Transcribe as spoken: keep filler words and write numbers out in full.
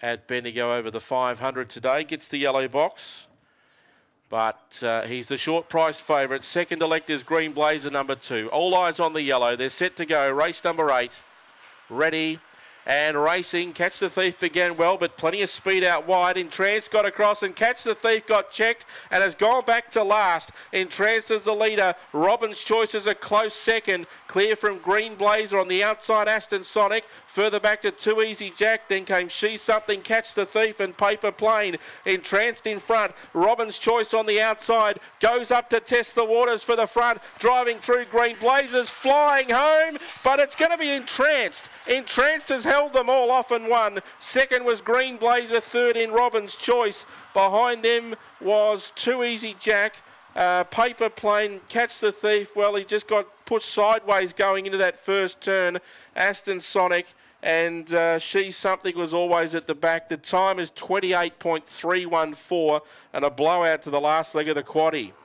at Bendigo over the five hundred today. Gets the yellow box. But uh, he's the short price favourite. Second elect is Green Blazer, number two. All eyes on the yellow. They're set to go. Race number eight. Ready and racing. Catch the Thief began well, but plenty of speed out wide. Entranced got across, and Catch the Thief got checked and has gone back to last. Entranced is the leader. Robin's Choice is a close second. Clear from Green Blazer on the outside. Aston Sonic. Further back to Too Easy Jack. Then came She Something, Catch the Thief, and Paper Plane. Entranced in front. Robin's Choice on the outside. Goes up to test the waters for the front. Driving through Green Blazers. Flying home. But it's going to be Entranced. Entranced has held them all off and won. Second was Green Blazer. Third in Robin's Choice. Behind them was Too Easy Jack. Uh, Paper Plane, Catch the Thief. Well, he just got pushed sideways going into that first turn. Aston Sonic. And uh, She Something was always at the back. The time is twenty-eight point three one four and a blowout to the last leg of the quaddie.